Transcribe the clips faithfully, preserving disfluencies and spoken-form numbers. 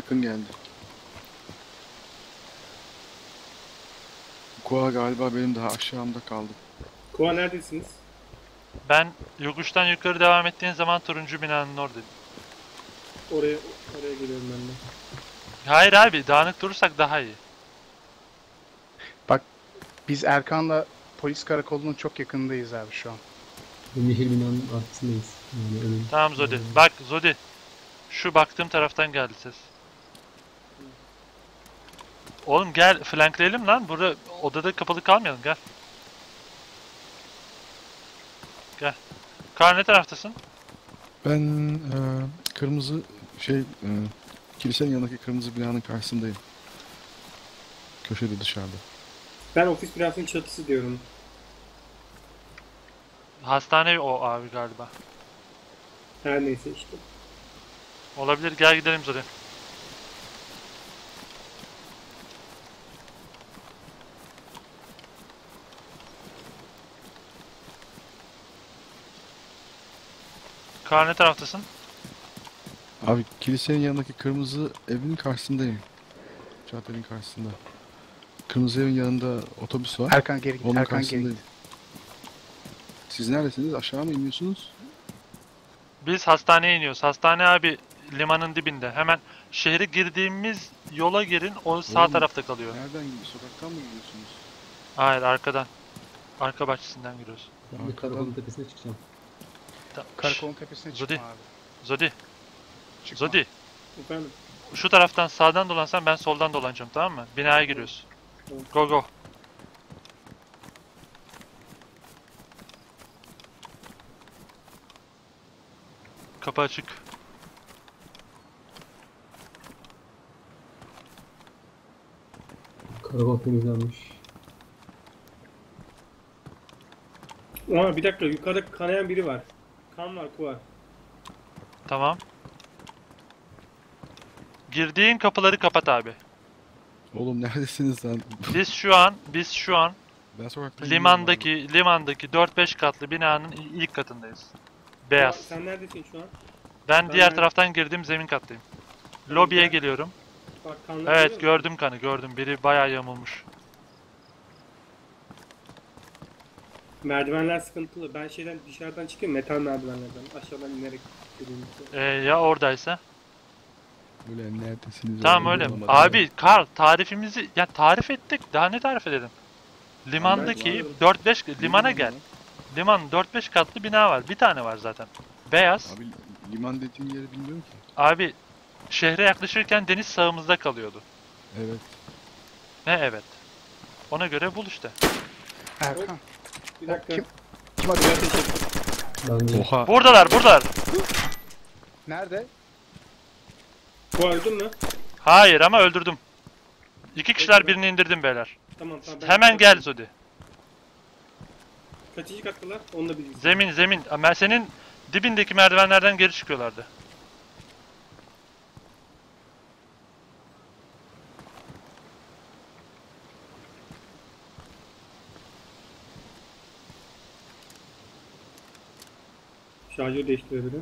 yakın geldi. Koa galiba benim daha aşağımda kaldı. Koa neredesiniz? Ben yokuştan yukarı devam ettiğin zaman turuncu binanın oradayım. Oraya oraya geliyorum ben de. Hayır abi, dağınık durursak daha iyi. Bak biz Erkan'la polis karakolunun çok yakınındayız abi şu an. Yeşil binanın arkasındayız. Yani önüm. Tamam Zodi. Bak Zodi. Şu baktığım taraftan geldi ses. Oğlum gel flankleyelim lan. Burada odada kapalı kalmayalım, gel. Gel. Kar ne taraftasın? Ben e, kırmızı şey e, kilisenin yanındaki kırmızı binanın karşısındayım. Köşede dışarıda. Ben ofis binasının çatısı diyorum. Hastane o abi galiba. Her neyse işte. Olabilir, gel gidelim Zodi. Kar ne taraftasın? Abi kilisenin yanındaki kırmızı evin karşısındayım. Caddenin karşısında. Kırmızı evin yanında otobüs var. Erkan geri git. Onun Erkan geri karşısındayım. git. Siz neredesiniz? Aşağı mı iniyorsunuz? Biz hastaneye iniyoruz. Hastane abi limanın dibinde. Hemen şehre girdiğimiz yola girin. O sağ Oğlum, tarafta kalıyor. Nereden gidiyorsunuz? Sokaktan mı gidiyorsunuz? Hayır, arkadan. Arka bahçesinden giriyoruz. Ben de Arkadan- karakolun tepesine çıkacağım. Ta- Karakolun tepesine çıkma Zodi. abi. Zodi. Çıkma. Zodi. Efendim. Şu taraftan sağdan dolansan ben soldan dolanacağım, tamam mı? Binaya giriyoruz. Tamam. Go go. Kapı açık. Karakol temizlenmiş. Aa bir dakika, yukarıda kanayan biri var. Kan var, Koa. Tamam. Girdiğin kapıları kapat abi. Oğlum neredesiniz lan? Biz şu an, biz şu an Ben sokaktan limandaki, limandaki dört beş katlı binanın i- ilk katındayız. Koa, Beyaz. sen neredesin şu an? Ben Ben diğer de- taraftan girdim, zemin kattayım. Tamam, Lobiye ben- geliyorum. Bak kanlar Evet, görüyor musun? gördüm kanı, gördüm. Biri bayağı yamulmuş. Merdivenler sıkıntılı. Ben şeyden dışarıdan çıkayım, metal merdivenlerden. Aşağıdan inerek gireyim. Ee, ya oradaysa? Böyle neredesiniz? Tamam oğlum? öyle. Bulamadım Abi Karl, tarifimizi ya tarif ettik. Daha ne tarif edelim? Limandaki varım. dört beş ya. limana Liman gel. lan. Liman dört beş katlı bina var. Bir tane var zaten. Beyaz. Abi liman dediğin yeri bilmiyorum ki. Abi şehre yaklaşırken deniz sağımızda kalıyordu. Evet. Ne evet. Ona göre bul işte. Erkan. Bir dakika. Kim? Kim arıyor? Biraz teşekkür. Ben de Oha. Buradalar, buradalar. Nerede? Koa öldün mü? Hayır ama öldürdüm. İki kişiler birini indirdim beyler. Tamam tamam. ben- Hemen gel Zodi. Kaçıncı kattılar? Onu da bilgisi. Zemin zemin. Ama senin dibindeki merdivenlerden geri çıkıyorlardı. Şarjör değiştirebilirim.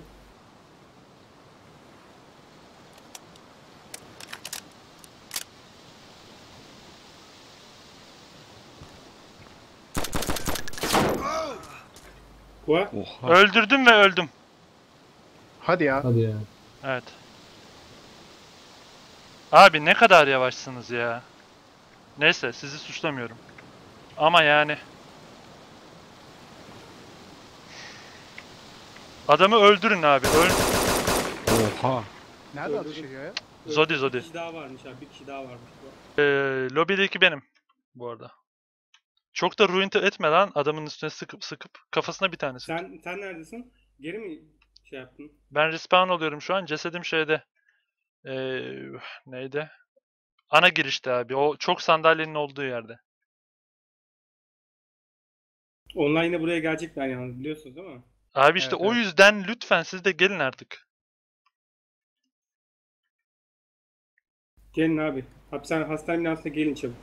Koa. Oha. Öldürdüm ve öldüm. Hadi ya. hadi ya. Evet. Abi ne kadar yavaşsınız ya. Neyse sizi suçlamıyorum. Ama yani. Adamı öldürün abi. Öl Oha. Nerede Öldürdüm. atış ediyor ya? Zodi Bir Zodi. kişi daha varmış abi. Bir kişi daha varmış. Koa. Ee, lobideki benim. Bu arada. Çok da ruin etme lan adamın üstüne sıkıp sıkıp kafasına bir tanesi. Sen sen neredesin? Geri mi şey yaptın? Ben respawn oluyorum şu an. Cesedim şeyde. Ee, neydi? Ana girişte abi. O çok sandalyenin olduğu yerde. Onlar yine buraya gelecekler yalnız, biliyorsunuz değil mi? Abi işte Evet, o evet. yüzden lütfen siz de gelin artık. Gelin abi. Hapishane hastane binasına gelin çabuk.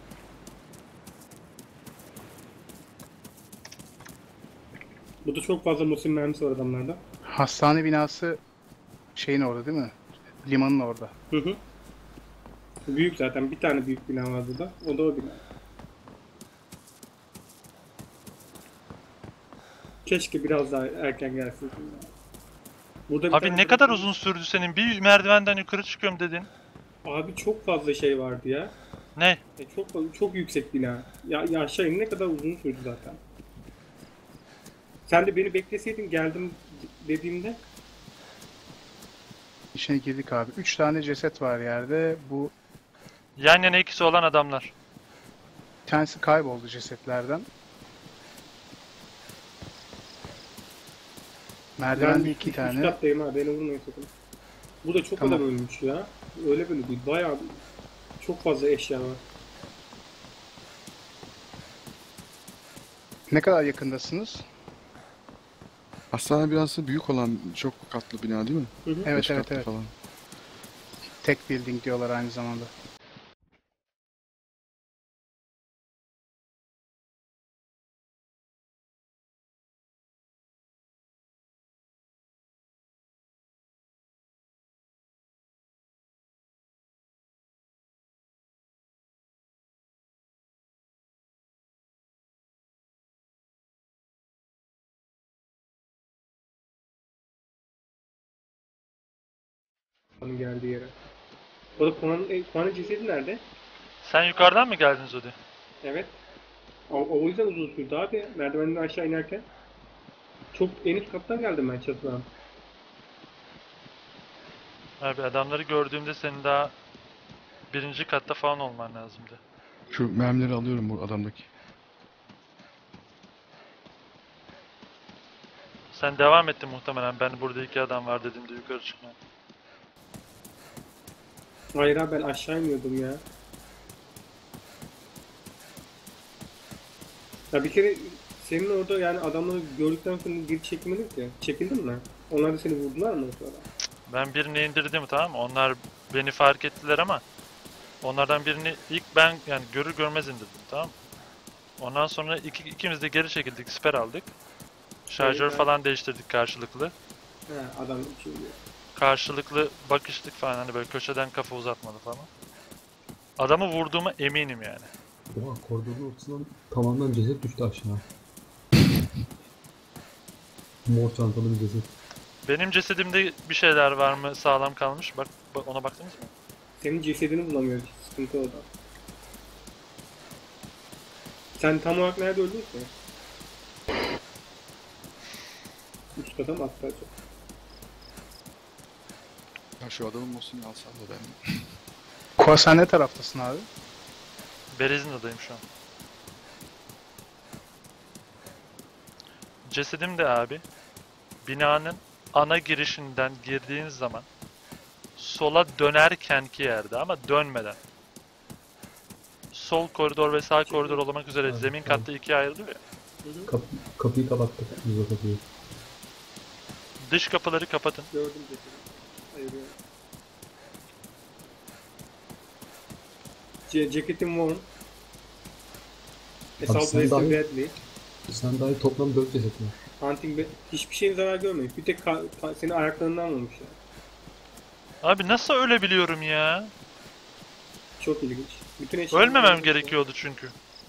Burada çok fazla musim mermisi var adamlarda. Hastane binası şeyin orada değil mi? Limanın orada. Hı hı. Büyük zaten. Bir tane büyük bina var burada. O da o bina. Keşke biraz daha erken gelsin. Burada bir Abi tane ne kadar bırakın- uzun sürdü senin? Bir merdivenden yukarı çıkıyorum dedin. Abi çok fazla şey vardı ya. Ne? E, çok çok yüksek bina. Ya, ya aşağı in ne kadar uzun sürdü zaten. Sen de beni bekleseydin geldim dediğimde İçine girdik abi. Üç tane ceset var yerde. Bu Yan yana ikisi olan adamlar. bir tanesi kayboldu cesetlerden. Merdivende iki üst tane. kattayım ha, beni vurmayın sakın. Bu da çok Tamam. adam ölmüş ya. Öyle böyle değil. Bayağı çok fazla eşya var. Ne kadar yakındasınız? Hastane binası büyük olan çok katlı bina değil mi? Hı hı. Evet Beş evet katlı evet. falan. Tek building diyorlar aynı zamanda. Onun geldiği yere. O da Kuan'ın e, Kuan'ın cesedi nerede? Sen yukarıdan mı geldin Zodi? Evet. O, o yüzden uzun sürdü abi. Merdivenden aşağı inerken. Çok en üst kattan geldim ben çatıdan. Abi adamları gördüğümde senin daha birinci katta falan olman lazımdı. Şu mermileri alıyorum bu adamdaki. Sen devam ettin muhtemelen. Ben burada iki adam var dediğimde yukarı çıkmaya. Hayır abi ben aşağı iniyordum ya. Ya bir kere senin orada yani adamları gördükten sonra geri çekmedin ki. Çekildin mi? Onlar da seni vurdular mı sonra? Ben birini indirdim, tamam mı? Onlar beni fark ettiler ama onlardan birini ilk ben yani görür görmez indirdim, tamam mı? Ondan sonra iki, ikimiz de geri çekildik, siper aldık. Şarjör Evet, ben- falan değiştirdik karşılıklı. He adam için diyor. Karşılıklı bakıştık falan, hani böyle köşeden kafa uzatmadı falan. Adamı vurduğuma eminim yani. Oha koridorun ortasından tamamen ceset düştü aşağı. Mor çantalı bir ceset. Benim cesedimde bir şeyler var mı sağlam kalmış? Bak, bak ona baktınız mı? Senin cesedini bulamıyoruz. Sıkıntı orada. Sen tam olarak nerede öldün ki? Üst kata mı attı acaba? Ya şu adamın mosunu alsam da ben. Koa sen ne taraftasın abi? Berezina'dayım şu an. Cesedim de abi binanın ana girişinden girdiğin zaman sola dönerkenki yerde ama dönmeden. Sol koridor ve sağ koridor olmak üzere Evet, zemin tamam. katta ikiye ayrılıyor ya. Kap kapıyı kapattık biz o kapıyı. Dış kapıları kapatın. Gördüm cesedi. Ayırıyorum. Ce ceketim warm. Abi Assault sen Western dahi- Bradley. Sen dahi toplam dört ceset var. Hunting be hiçbir şeyin zarar görmemiş. Bir tek ka- ka- senin ayaklarından vurmuş ya. Abi nasıl ölebiliyorum ya? Çok ilginç. Bütün eşyalar Ölmemem gerekiyordu çünkü.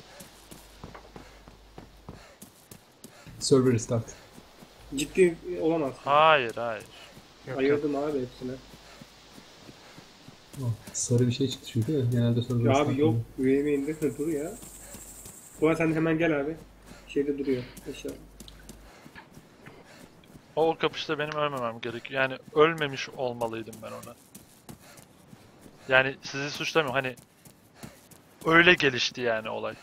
Server restart. Ciddi olamaz. Hayır hayır. Yok, yok. Ayırdım abi hepsine. Oh, sarı bir şey çıktı çünkü ya. Genelde server Ya restart abi yok. oluyor. U A V indir dur ya. Bu sen hemen gel abi. Şeyde duruyor eşya. O, o kapışta benim ölmemem gerekiyor. Yani ölmemiş olmalıydım ben ona. Yani sizi suçlamıyorum, hani öyle gelişti yani olay.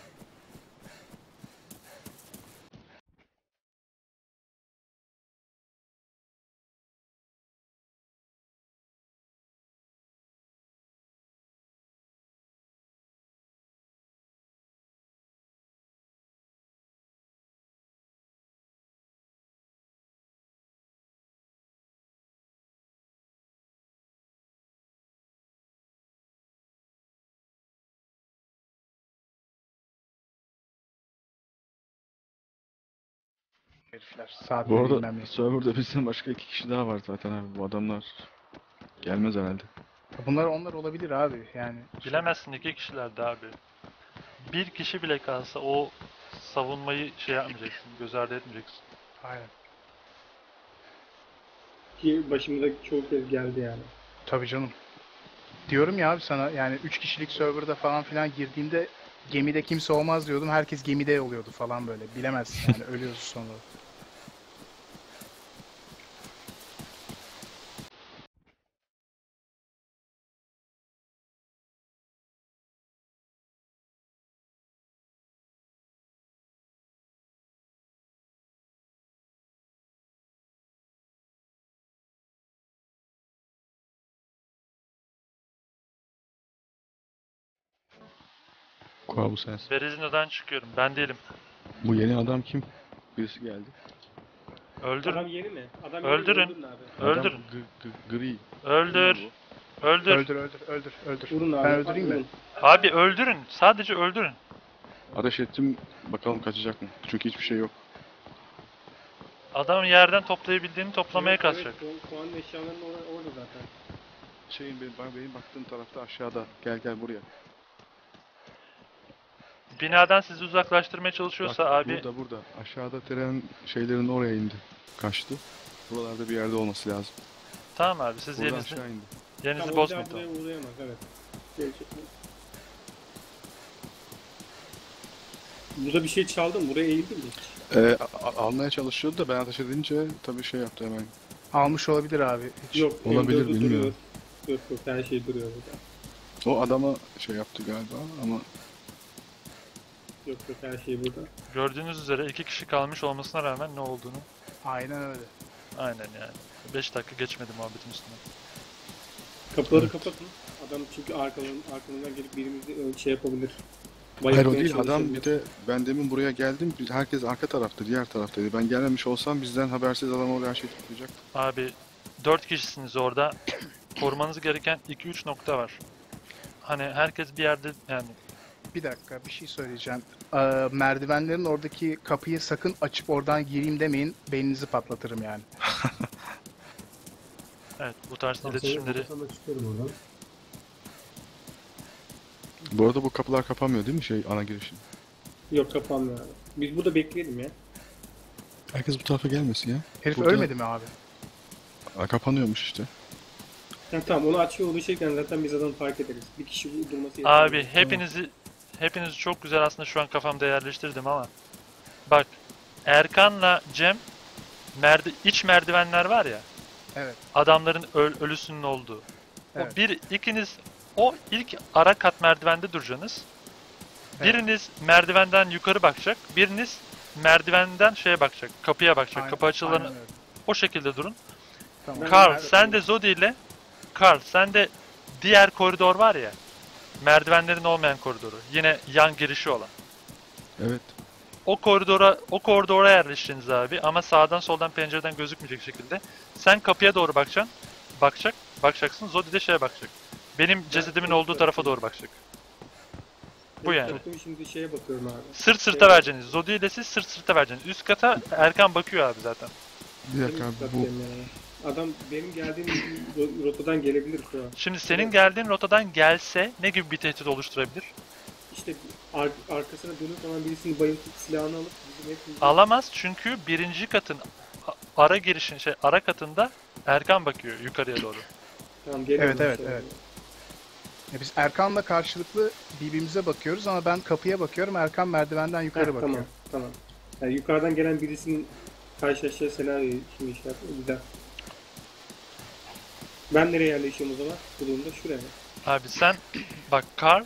Herifler. Saat Bu bilmem arada ne. serverda bizden başka iki kişi daha var zaten abi. Bu adamlar gelmez herhalde. Bunlar onlar olabilir abi yani. Bilemezsin, iki kişilerdi abi. Bir kişi bile kalsa o savunmayı şey yapmayacaksın, göz ardı etmeyeceksin. Aynen. Ki başımıza çoğu kez geldi yani. Tabii canım. Diyorum ya abi sana yani üç kişilik serverda falan filan girdiğimde gemide kimse olmaz diyordum. Herkes gemide oluyordu falan böyle. Bilemezsin yani ölüyoruz sonra. Kuva bu sensin. Berezino'dan çıkıyorum, ben değilim. Bu yeni adam kim? Birisi geldi. Öldür, Adam yeni mi? Adam Öldürün. yeni mi? Öldürün abi. Öldürün. Adam gı- gı- gri. öldür, Kim lan öldür. Öldür öldür öldür öldür. Vurun abi. Ben öldüreyim mi? Vurun. Abi öldürün, sadece öldürün. bu? Ateş ettim. Bakalım kaçacak mı? Çünkü hiçbir şey yok. Adam yerden toplayabildiğini toplamaya Evet, kalacak. Evet, Ku- Kuan'ın eşyalarının or- orada zaten. Şeyin benim, bak- benim baktığım tarafta aşağıda. Gel gel buraya. Binadan sizi uzaklaştırmaya çalışıyorsa Bak, abi burada burada. Aşağıda tren şeylerin oraya indi. Kaçtı. Buralarda bir yerde olması lazım. tamam abi, siz Buradan yerinizi, aşağı indi. yerinizi Tamam, o bir bozmayın. daha buraya Tamam. uğrayamaz, evet. Gerçekten. Burada bir şey çaldı mı? Buraya eğildi mi hiç? Ee, a- almaya çalışıyordu da ben ateş edince tabii şey yaptı hemen. Almış olabilir abi. Hiç. Yok. Olabilir, M dördü bilmiyorum. duruyor. Yok yok, her şey duruyor burada. O adama şey yaptı galiba ama Yok yok, her şey burada. Gördüğünüz üzere iki kişi kalmış olmasına rağmen ne olduğunu Aynen öyle. aynen yani. beş dakika geçmedi muhabbetin üstüne. Kapıları Evet. kapatın. Adam çünkü arkadan, arkamızdan gelip birimizi ö- şey yapabilir. hayır o Bayıltmaya değil adam çalışabilir. bir de ben demin buraya geldim biz- herkes arka tarafta diğer taraftaydı. Ben gelmemiş olsam bizden habersiz adam oraya her şeyi toplayacak. Abi dört kişisiniz orada. Korumanız gereken iki üç nokta var. Hani herkes bir yerde yani Bir dakika bir şey söyleyeceğim. Ee, merdivenlerin oradaki kapıyı sakın açıp oradan gireyim demeyin. Beyninizi patlatırım yani. evet bu tarz Asansörü iletişimleri kapatsam da çıkıyorum oradan. Bu arada bu kapılar kapanmıyor değil mi şey ana girişin? Yok, kapanmıyor abi. Biz burada bekleyelim ya. Herkes bu tarafa gelmesin ya. Herif Burada- ölmedi mi abi? Aa, kapanıyormuş işte. Ha, tamam, onu açıyor uğraşırken zaten biz adamı fark ederiz. Bir kişi bu- durması yeterli. abi hepinizi hepinizi çok güzel aslında şu an kafamda yerleştirdim ama bak Erkan'la Cem merdi iç merdivenler var ya Evet. adamların öl- ölüsünün olduğu. Evet. O bir ikiniz o ilk ara kat merdivende duracaksınız. Evet. Biriniz merdivenden yukarı bakacak, biriniz merdivenden şeye bakacak, kapıya bakacak. Aynen- Kapı açıldığını aynen öyle. o şekilde durun. Tamam. Ben- Carl nerede- sen de Zodi ile Carl sen de diğer koridor var ya. Merdivenlerin olmayan koridoru. Yine yan girişi olan. Evet. O koridora o koridora yerleşeceksiniz abi ama sağdan soldan pencereden gözükmeyecek şekilde. Sen kapıya doğru bakacaksın. Bakacak. Bakacaksın. Zodi de şeye bakacak. Benim cesedimin olduğu tarafa doğru bakacak. Bu yani. Baktım, şimdi şeye bakıyorum abi. Sırt sırta vereceksiniz. Zodi ile siz sırt sırta vereceksiniz. Üst kata Erkan bakıyor abi zaten. Bir dakika abi bu Adam benim geldiğim ro- rotadan gelebilir şu an. Şimdi senin geldiğin rotadan gelse ne gibi bir tehdit oluşturabilir? İşte ar- arkasına dönüp zaman birisini bayıltıp silahını alıp bizim hepimizi... Alamaz çünkü birinci katın a- ara girişin şey ara katında Erkan bakıyor yukarıya doğru. Tamam, geliyorum Evet, evet, aşağıya. evet. Ya biz Erkan'la karşılıklı birbirimize bakıyoruz ama ben kapıya bakıyorum. Erkan merdivenden Heh, yukarı bakıyor. tamam, tamam. Yani yukarıdan gelen birisinin karşılaşacağı senaryoyu şimdi şey yapıyor. Güzel. Ben nereye yerleşiyorum o zaman? Bu durumda şuraya. Abi sen bak Carl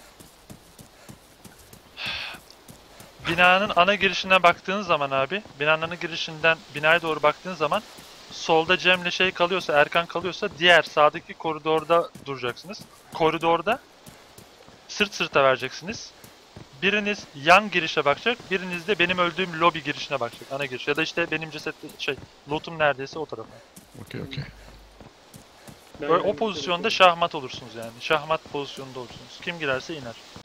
binanın ana girişine baktığın zaman abi binanın ana girişinden binaya doğru baktığın zaman solda Cem'le şey kalıyorsa Erkan kalıyorsa diğer sağdaki koridorda duracaksınız. Koridorda sırt sırta vereceksiniz. Biriniz yan girişe bakacak, biriniz de benim öldüğüm lobi girişine bakacak, ana giriş. Ya da işte benim ceset şey, lootum neredeyse o tarafa. okey okey. Ben Böyle o yani- pozisyonda şahmat olursunuz yani. Şahmat pozisyonunda olursunuz. Kim girerse iner.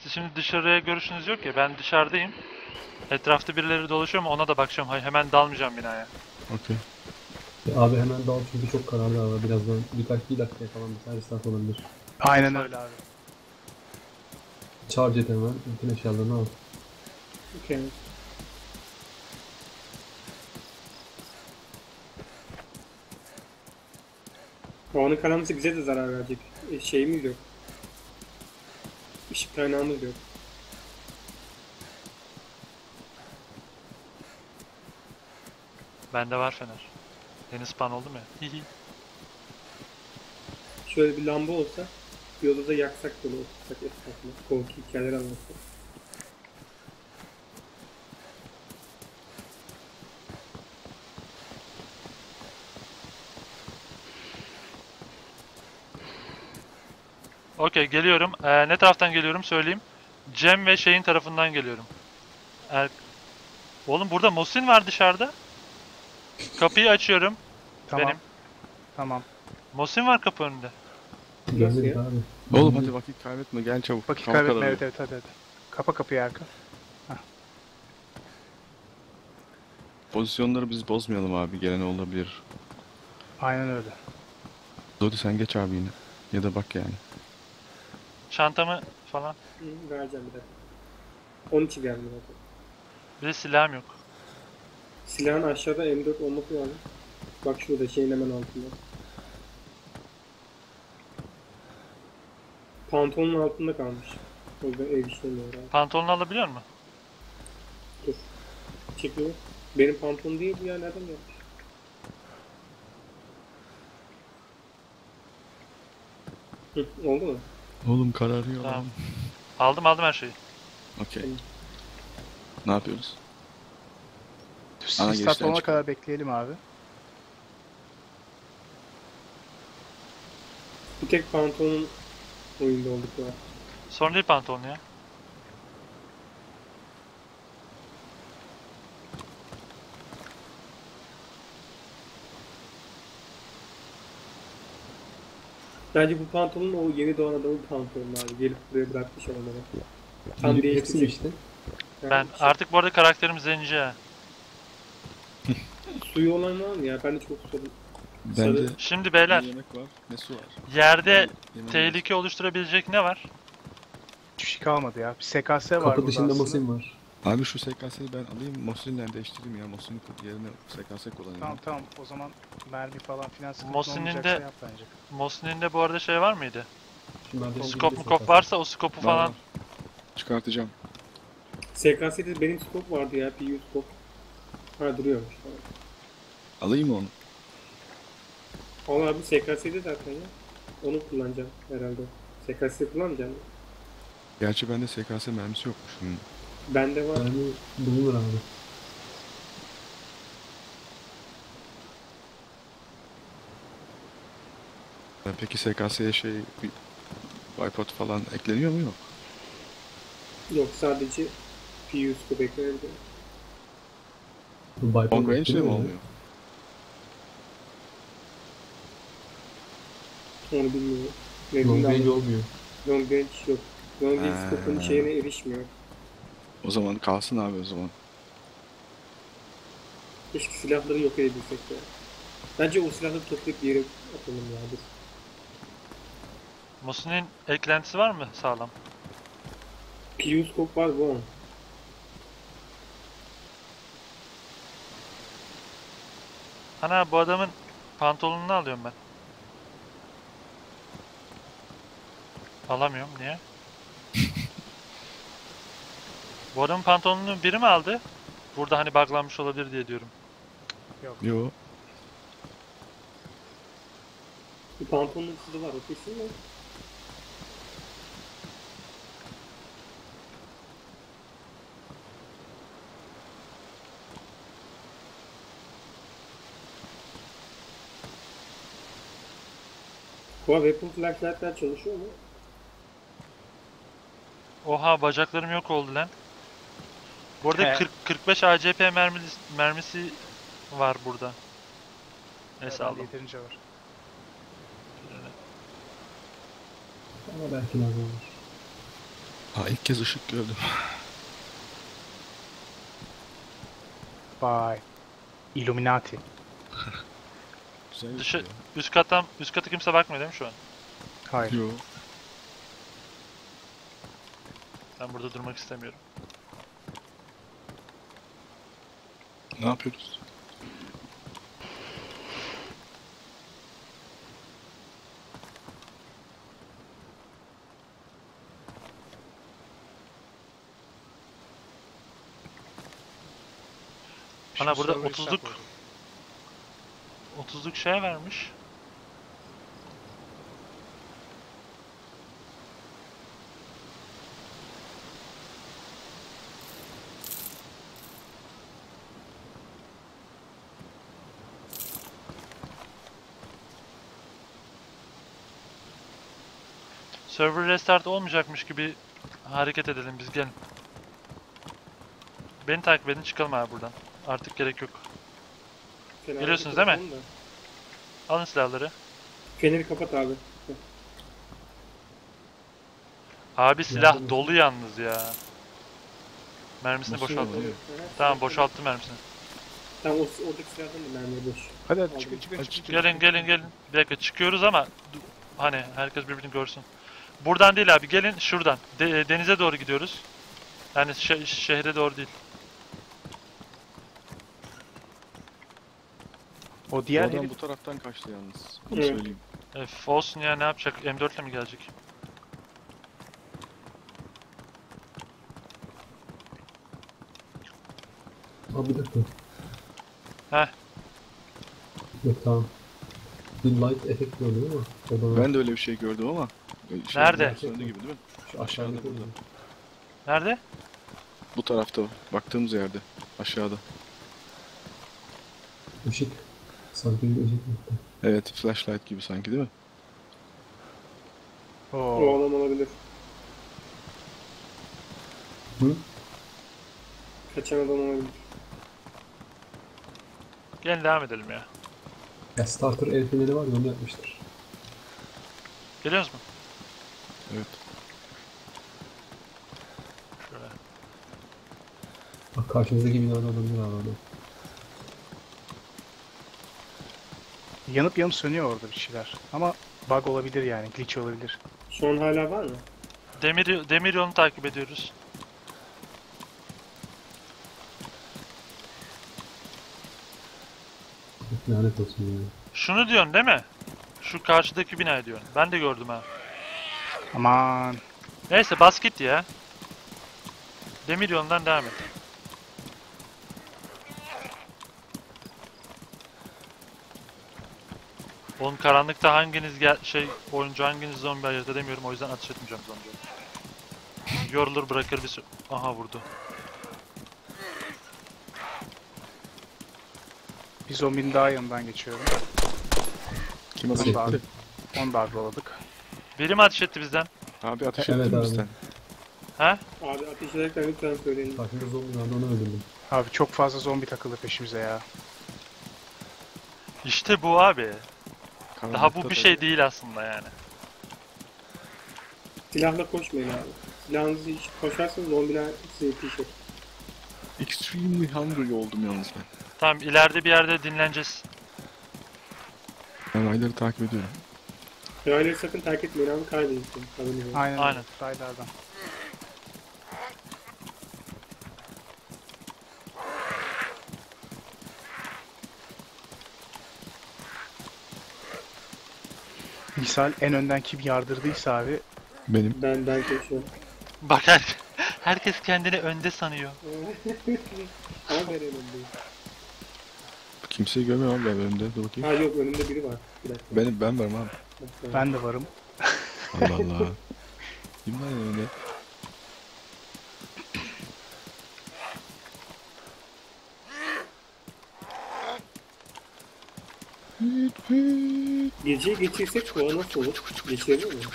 Siz şimdi dışarıya görüşünüz yok ya, ben dışarıdayım. Etrafta birileri dolaşıyor mu ona da bakacağım. Hay- Hemen dalmayacağım binaya. Okey. E, abi hemen dal çünkü çok kararlı hava. Birazdan birkaç bir dakikaya falan bir tane start olabilir. Aynen öyle abi. Charge et hemen. Bütün eşyalarını al. Okey. Havanın kararması bize de zarar verecek. E, şeyimiz yok. Işık kaynağımız yok. Bende var fener. Yeni spawn oldum ya. Hihi. Şöyle bir lamba olsa bir odada yaksak böyle otursak etrafına. Korku hikayeleri anlatsak. Okey, geliyorum. Ee, ne taraftan geliyorum söyleyeyim. Cem ve şeyin tarafından geliyorum. Er... Oğlum burada Mosin var dışarıda. Kapıyı açıyorum. Tamam. Benim. Tamam. Mosin var kapı önünde. Görmedik ya? abi. Oğlum Görmedik. hadi vakit kaybetme, gel çabuk. Vakit Hava kaybetme, kararıyor. evet evet hadi hadi. Kapa kapıyı Erkan. Pozisyonları biz bozmayalım abi, gelen olabilir. Aynen öyle. Dodi sen geç abi yine. Ya da bak yani. Çantamı falan. Hı, vereceğim bir dakika. Onun için geldim zaten. Bir de silahım yok. Silahın aşağıda M dört olması lazım. Bak şurada şeyin hemen altında. Pantolonun altında kalmış. O yüzden ev işlemiyor abi. Pantolonu alabiliyor musun? Dur. Çekiyor. Benim pantolon değil bu ya, nereden yapmış? Hı, oldu mu? Oğlum kararıyor Tamam. lan. Aldım aldım her şeyi. Okey. Ne yapıyoruz? Ana Start girişten olana çık. kadar bekleyelim abi. Bir tek pantolonun oyunda olduk ya. Sorun değil pantolonu ya. Bence bu pantolon o yeni doğan adamın pantolonu abi. Gelip buraya bırakmış olmalı. Tam Hepsi değiştirecek. işte. Yani Ben şey- artık bu arada karakterim zenci ha. Suyu olan var mı ya? Ben de çok sorun. Bende Şimdi ne beyler, yemek var, ne su var. yerde Yemeğimiz- tehlike oluşturabilecek ne var? Hiçbir şey kalmadı ya. Bir S K S var Kapı burada dışında aslında. Mosin var. Abi şu S K S'yi ben alayım, Mosin'le değiştireyim ya. Mosin'in yerine S K S kullanayım. Tamam tamam, o zaman mermi falan filan sıkıntı Mosin'in olmayacaksa de- yap bence. Mosin'in de bu arada şey var mıydı? Şunlardan Skop biri mu de kop S K S. varsa o skopu Var, falan. var. Çıkartacağım. S K S'de benim skop vardı ya. P U skop. Ha duruyormuş. Tamam. Alayım mı onu? Al abi, S K S'de zaten ya. Onu kullanacağım herhalde. S K S kullanmayacağım. Gerçi bende S K S mermisi yokmuş. Hı. Bende var. Yani bulunur abi. Ben Peki S K S'ye şey, bir Wipeout falan ekleniyor mu, yok? Yok, sadece P U skop eklenebilir. Bu bypass Long range de etkiliyor mi mu? olmuyor? Onu bilmiyorum. Ne Long bileyim range de- olmuyor. Long range yok. Long range Ha. skopun şeyine erişmiyor. O zaman kalsın abi o zaman. Keşke silahları yok edebilsek ya. Bence o silahları toplayıp bir yere atalım ya. Dur. Mosin'in eklentisi var mı sağlam? P U skop var bu on. Ana bu adamın pantolonunu alıyorum ben. Alamıyorum, niye? Bu adamın pantolonunu biri mi aldı? Burada hani buglanmış olabilir diye diyorum. Yo. Bir pantolonun kızı var, o kesin mi? Bu weapon flashlight'lar çalışıyor mu? Oha, bacaklarım yok oldu lan. Bu arada He. kırk kırk beş A C P mermisi, mermisi var burada. Neyse Bende aldım. yeterince var. Ama belki lazım olur. Ha, ilk kez ışık gördüm. Vay. Illuminati. Güzel Dışı, ya. üst kattan, üst katı kimse bakmıyor değil mi şu an? Hayır. Yo. Ben burada durmak istemiyorum. Ne yapıyoruz? Ana Şu burada server otuzluk hesap oldu. otuzluk şey vermiş. Server restart olmayacakmış gibi hareket edelim biz, gelin. Beni takip edin, çıkalım abi buradan. Artık gerek yok. Feneri Geliyorsunuz değil mi? kapatalım da. Alın silahları. Feneri kapat abi. Abi silah Yardım dolu yalnız ya. Mermisini Nasıl boşalttım. yani? Tamam, boşalttım mermisini. Tamam, o, oradaki silahdan da mermi boş. Hadi hadi Aldım. çıkın çıkın Hadi çıkın. Gelin gelin gelin. Bir dakika, çıkıyoruz ama du- hani herkes birbirini görsün. Buradan değil abi, gelin şuradan. De- denize doğru gidiyoruz. Yani şe- şehre doğru değil. O Bu diğer adam herif bu taraftan kaçtı yalnız. Onu Evet. söyleyeyim. Öf, olsun ya, ne yapacak? M dört ile mi gelecek? Abi bir dakika. Heh. Yok tamam. Bir light efekt oluyor ama o da Ben de öyle bir şey gördüm ama. Şey, Nerede? Söndü gibi değil mi? şu Aşağıda aşağıdaki burada. oluyor. Nerede? Bu tarafta, baktığımız yerde. Aşağıda. Işık. Sanki bir ışık yok. Evet, flashlight gibi sanki değil mi? O Oo. adam olabilir. Hı? Kaçan adam olabilir. Gelin devam edelim ya. Ya starter el feneri var ya onu yapmıştır. Geliyoruz mu? Evet. Şöyle. Bak karşınızdaki binada olabilir abi adam. Yanıp yanıp sönüyor orada bir şeyler. Ama bug olabilir yani. Glitch olabilir. Şu an hala var mı? Demir, demir yolunu takip ediyoruz. Lanet olsun yani. Şunu diyorsun değil mi? Şu karşıdaki binayı diyorsun. Ben de gördüm ha. Aman. Neyse, bas git ya. Demir yolundan devam et. Oğlum karanlıkta hanginiz gel şey oyuncu hanginiz zombi ayırt edemiyorum, o yüzden ateş etmeyeceğim zombiye. Yorulur bırakır bir sü- Aha, vurdu. Bir zombinin daha yanından geçiyorum. Kim Onu ateş da, etti? onu da agroladık. Biri mi ateş etti bizden? Abi ateş Evet ettin mi abi. bizden? He? Abi ateş ederken lütfen söyleyin. Karşımda zombi vardı onu öldürdüm. Abi çok fazla zombi takıldı peşimize ya. İşte bu abi. Daha Karanlıkta bu bir tabii. şey değil aslında yani. Silahla koşmayın abi. Silahınızı hiç koşarsanız zombiler size yetişir. Extremely hungry oldum yalnız ben. Tamam, ileride bir yerde dinleneceğiz. Ben rayları takip ediyorum. Rayları sakın terk etmeyin abi, kaybedin. Haberiniz olsun. Aynen. Aynen. Raylardan. Misal en önden kim yardırdıysa abi Benim. Ben ben koşuyorum. Bak, her, herkes kendini önde sanıyor. Ama ben önümdeyim. Kimseyi görmüyorum abi ben önümde. Dur bakayım. Ha yok, önümde biri var. Bir dakika. Benim, ben varım abi. Bak, ben- ben de varım. Allah Allah. Kim var önünde? Geceyi geçirsek bu nasıl olur? Geçirebilir mi?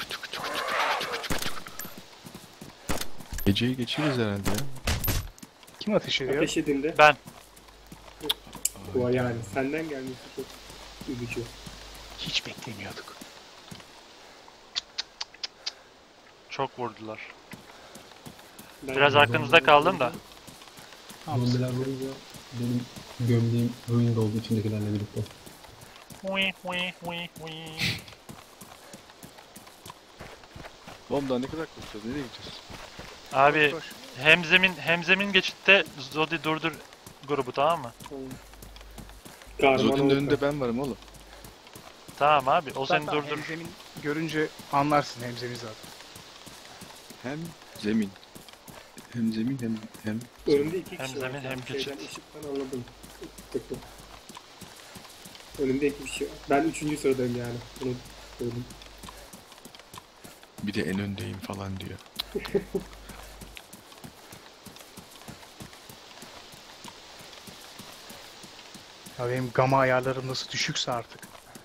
Geceyi geçiririz herhalde ya. Kim ateş ediyor? Ateş edildi. Ben. Bu yani senden gelmesi çok üzücü. Hiç beklemiyorduk. Çok vurdular. Ben Biraz arkanızda kaldım da. Tamam. Zombiler vurunca benim gömleğim ruined oldu içindekilerle birlikte. Hui hui hui hui. Oğlum daha ne kadar koşacağız? Nereye gideceğiz? Abi Koş, koş. hem zemin hem zemin geçitte Zodi durdur grubu, tamam mı? Kahraman Zod'un oldu. önünde ben varım oğlum. Tamam abi o seni Zaten durdur. hemzemin görünce anlarsın hemzemin zaten. Hem zemin. Hem zemin hem hem Önümde iki Hem kişi var. zemin, Yani hem şeyden, geçit. ışıktan anladım. Tıktım. Önümde iki kişi var. Ben üçüncü sıradayım yani. Bunu söyleyeyim. bir de en öndeyim falan diyor. Ya benim gamma ayarlarım nasıl düşükse artık.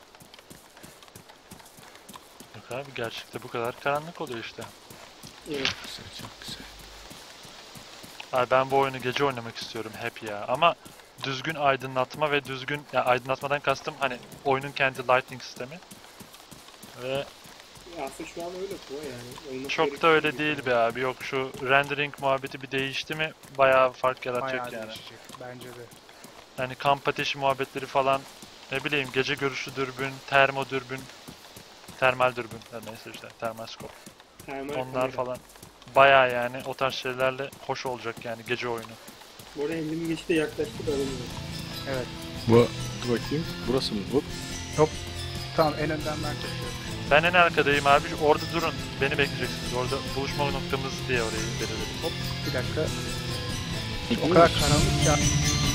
Yok abi gerçekte bu kadar karanlık oluyor işte. Evet. Güzel, çok güzel. Abi ben bu oyunu gece oynamak istiyorum hep ya. Ama düzgün aydınlatma ve düzgün ya aydınlatmadan kastım hani oyunun kendi lighting sistemi. Ve Aslında şu an öyle bu yani. Olması çok da gerekiyor öyle gibi. değil be abi. Yok şu rendering muhabbeti bir değişti mi bayağı fark yaratacak Bayağı yani. değişecek bence de. Yani kamp ateşi muhabbetleri falan, ne bileyim gece görüşü dürbün, termo dürbün, termal dürbün, her neyse işte termal skop. Termal Onlar kamera. falan bayağı yani o tarz şeylerle hoş olacak yani gece oyunu. Bu arada Emre'nin geçişte yaklaştık aramıyor. Evet. Bu, dur bakayım. Burası mı? Hop. Tamam en önden ben koşuyorum. Ben en arkadayım abi. Orada durun. Beni bekleyeceksiniz. Orada buluşma noktamız diye orayı belirledim. Bir dakika. O kadar karanlık ya.